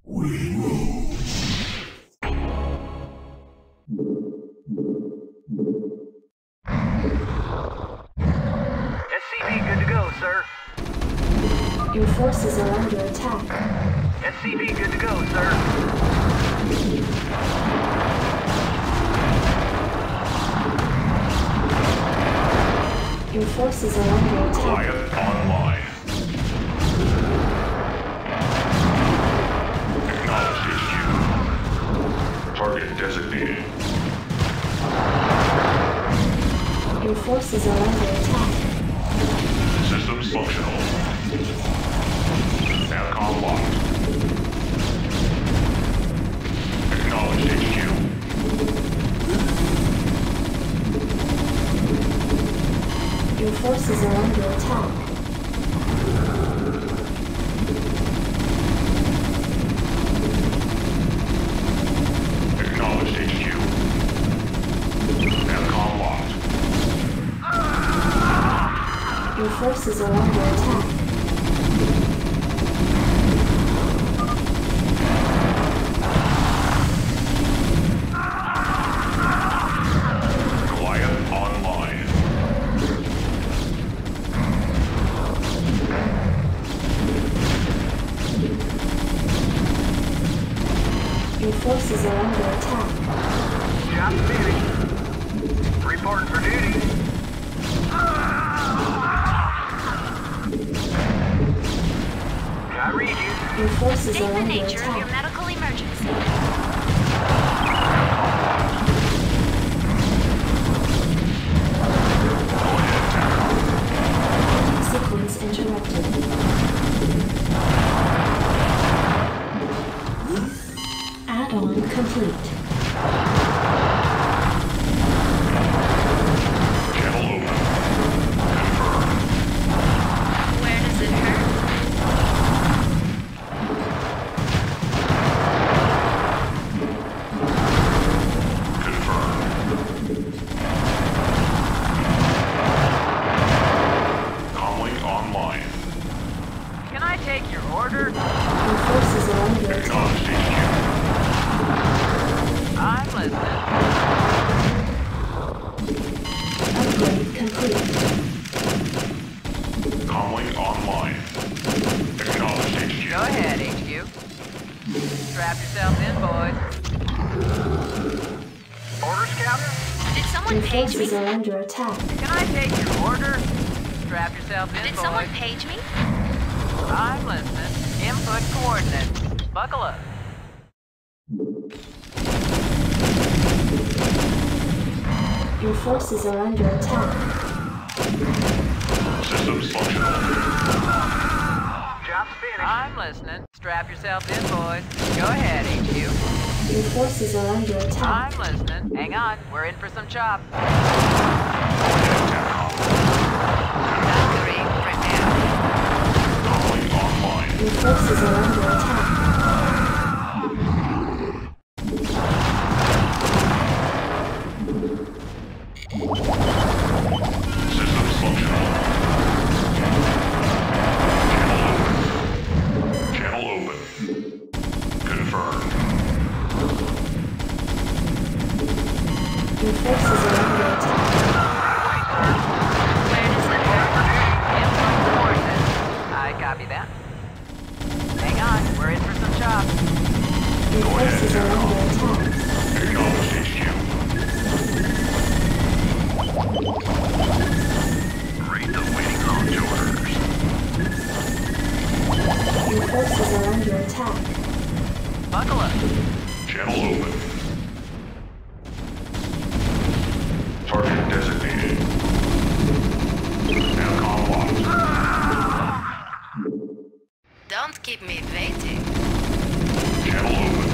SCV good to go, sir. Your forces are under attack. SCV good to go, sir. Your forces are under attack. Client online. Acknowledged HQ. Target designated. Your forces are under attack. Systems functional. Navcom locked. Acknowledged HQ. Your forces are under attack. Acknowledged HQ. Navcom locked. Your forces are under attack. Client online. Your forces are under attack. Job finished. Reporting for duty. I read you. Your forces State are the under nature of your attack. medical emergency. Sequence interrupted. Add-on complete. Channel open. Confirmed. Where does it hurt? Confirmed. Comlink online. Can I take your order? Your forces are under attack. Acknowledged HQ. I'm listening. Upgrade complete. Comlink online. Acknowledged HQ. Go ahead, HQ. Strap yourself in, boys. Order scouter? Did someone Your page forces me? are under attack. Can I take your order? Strap yourself in, Did boys. someone page me? I'm listening. Input coordinates. Buckle up. Your forces are under attack. Systems functional. Job's finished. I'm listening. Strap yourself in, boys. Go ahead, HQ. Your forces are under attack. I'm listening. Hang on. We're in for some chop. Valkyrie, prepare. Comlink online. Your forces are under attack. Systems functional. Channel open. Confirmed. Your forces are under attack. Where does it hurt? Input coordinates. I copy that. Hang on. We're in for some chop. Your Go ahead, forces are under attack. Acknowledged HQ. Rate awaiting launch orders. Your forces are under attack. Buckle up. Channel open. Target designated. Navcom locked. Don't keep me waiting. Channel open.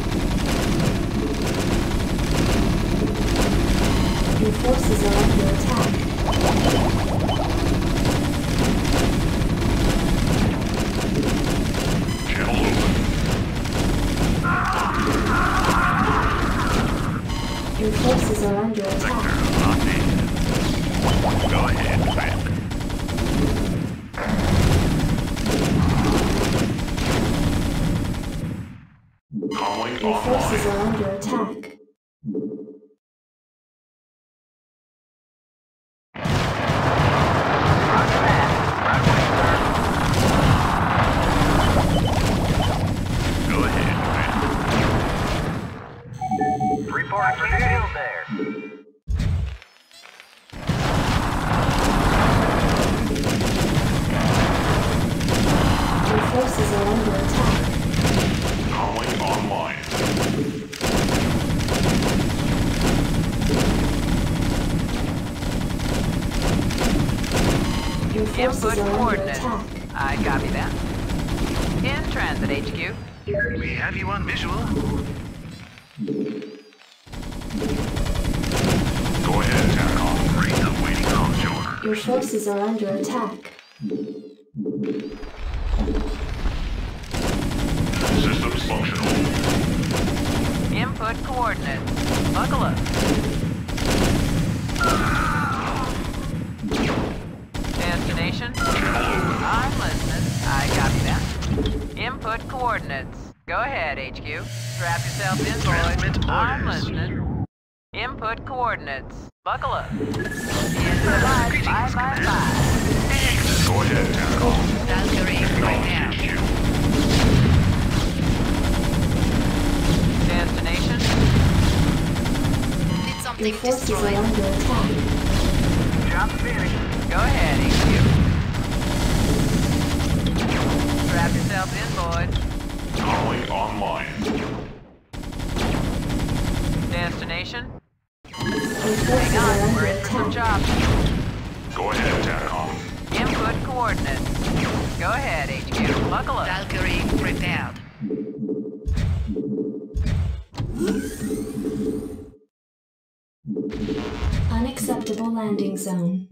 Your forces are under attack. Channel open. Your forces are under attack. Go ahead, Trap. Comlink Your forces online. are under attack. Roger that. Right away, Go ahead, sir. Reporting for field there. Your forces are under attack. Comlink online. Your forces Input are under coordinates. attack. I copy that. In transit, HQ. We have you on visual. Go ahead, TACOM. Read the waiting launch order. Your forces are under attack. Systems functional. Input coordinates. Buckle up. Destination? I'm listening. I copy that. Input coordinates. Go ahead, HQ. Strap yourself in, Transmit boys. I'm orders. listening. Input coordinates. Buckle up. Into the light. Bye, bye, bye. Go ahead, TACOM. Valkyrie, prepare. HQ. Destination? Need Your something forces are destroyed. under attack. Job finished. Go ahead, HQ. Strap yourself in, boys. Comlink online. Destination? Your forces Hang are on, under we're in for some attack. jobs. Go ahead, TACOM. Input coordinates. Go ahead, HQ. Buckle up. Valkyrie, prepared. Unacceptable landing zone.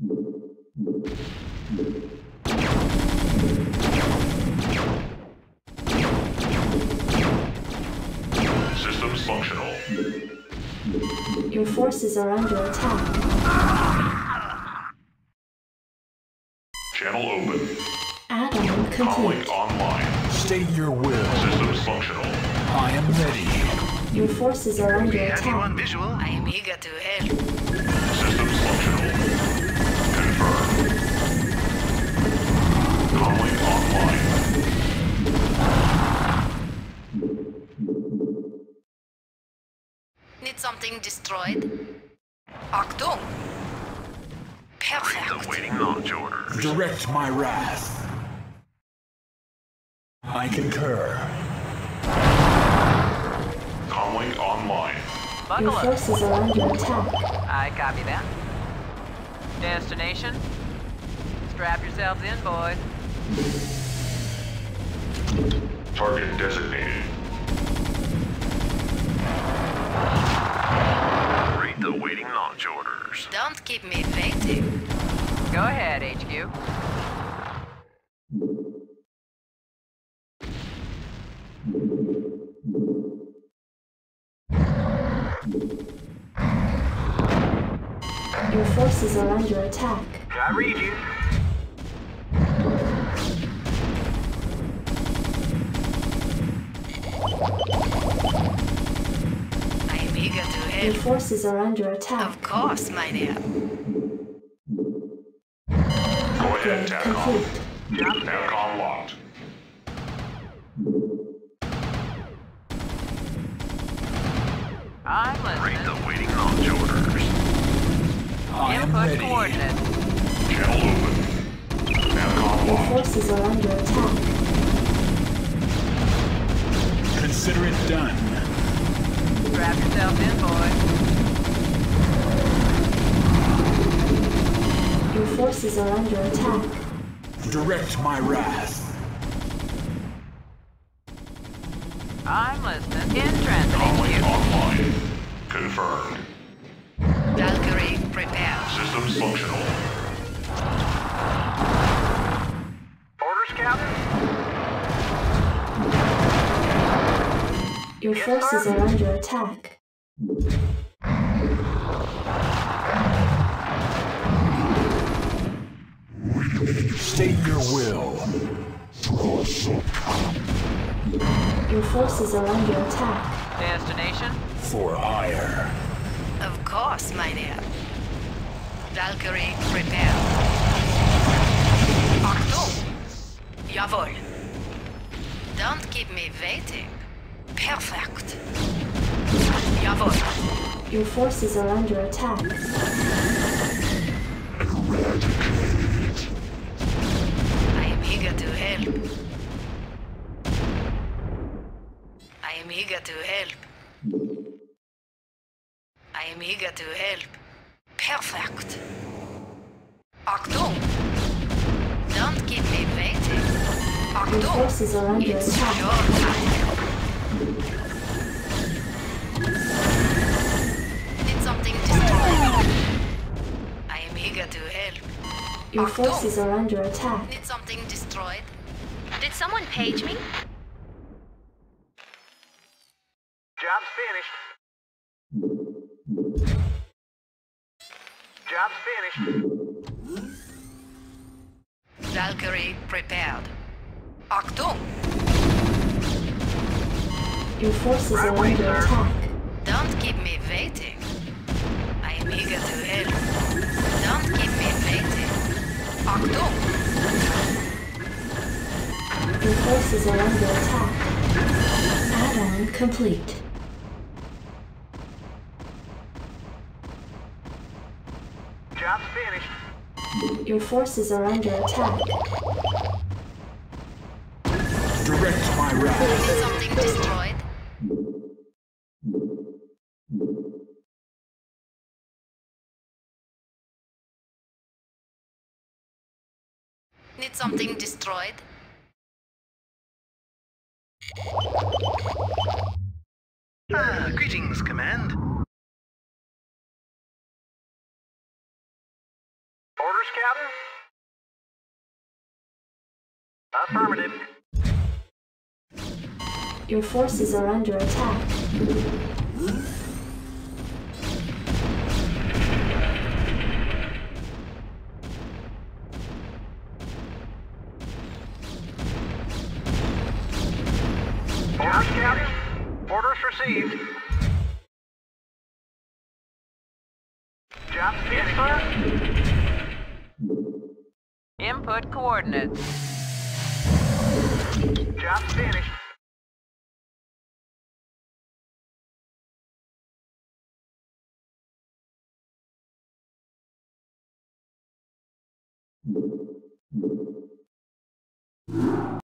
Systems functional. Your forces are under attack. Channel open. Add-on complete. Comlink online. State your will. Systems functional. I am ready. Your forces are under We have you on attack. visual. I am eager to help. Systems functional. Confirmed. Comlink online. Need something destroyed? Achtung! Read the Perfect. waiting launch order. Direct my wrath. I concur. Comlink online. Your Buckle up. forces are under attack. I copy that. Destination? Strap yourselves in, boys. Target designated. Read the waiting launch orders. Don't keep me waiting. Go ahead, HQ. Your forces are under attack. I read you. I am eager to Your help. forces are under attack. Of course, my dear. Go ahead, Upgrade TACOM. complete. TACOM locked. I'm Read listening. the waiting launch orders. I am Input ready. coordinates. Channel open. TACOM Your locked. forces are under attack. Consider it done. Strap yourself in, boys. Your forces are under attack. Direct my wrath. I'm listening. In transit, Comlink HQ. online. Confirmed. Valkyrie, prepare. Systems functional. Orders, Captain? Your Yes, forces sir. are under attack. State your will. Your forces are under attack. Destination? For ire. Of course, mynheer. Valkyrie, prepare. Achtung! Jawohl. Don't keep me waiting. Perfect. Jawohl. Your forces are under attack. I am eager to help. I am eager to help. I am eager to help. Perfect. Achtung! Don't keep me waiting. Your Achtung! forces are under It's attack. your time. Need something destroyed. I am eager to help. Your Achtung! forces are under attack. Need something destroyed. Did someone page me? Job's finished. Job's finished. Valkyrie prepared. Achtung! Your forces Right are away, under sir. attack. Don't keep me waiting. I am eager to help. Don't keep me waiting. Achtung! Your forces are under attack. Add-on complete. Job's finished. Your forces are under attack. Direct my wrath. Need something destroyed. Need something destroyed. Greetings, Command. Orders, Captain? Affirmative. Your forces are under attack. Orders, Captain? Orders received. Job's finished, sir. Input coordinates. Job's finished.